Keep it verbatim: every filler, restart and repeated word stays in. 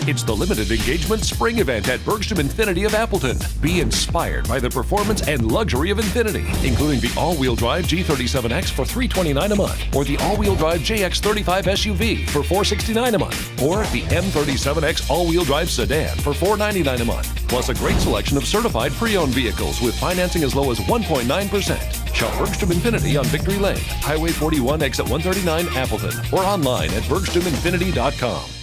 It's the limited engagement spring event at Bergstrom Infiniti of Appleton. Be inspired by the performance and luxury of Infiniti, including the all-wheel drive G thirty-seven X for three hundred twenty-nine dollars a month, or the all-wheel drive J X thirty-five S U V for four hundred sixty-nine dollars a month, or the M thirty-seven X all-wheel drive sedan for four hundred ninety-nine dollars a month, plus a great selection of certified pre-owned vehicles with financing as low as one point nine percent. Shop Bergstrom Infiniti on Victory Lane, Highway forty-one, exit one thirty-nine, Appleton, or online at bergstrom infiniti dot com.